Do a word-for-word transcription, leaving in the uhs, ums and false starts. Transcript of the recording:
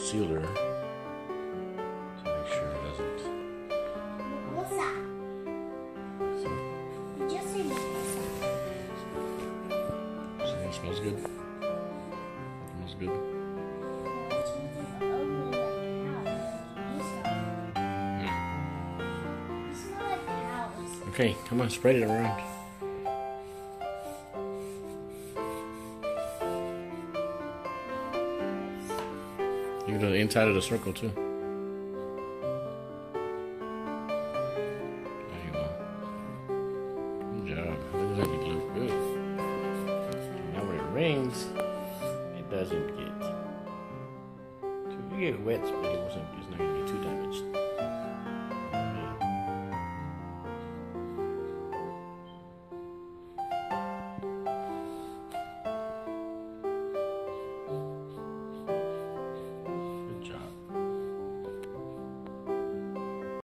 concealer to make sure it doesn't. What's that? So, You just said what's that? so it smells good. Smells good. Okay, come on, spread it around. You do the inside of the circle too. There you go. Good job. Looks like it looks good. Now when it rings, it doesn't get too. You get wet, but it wasn't. It's not gonna get too damaged.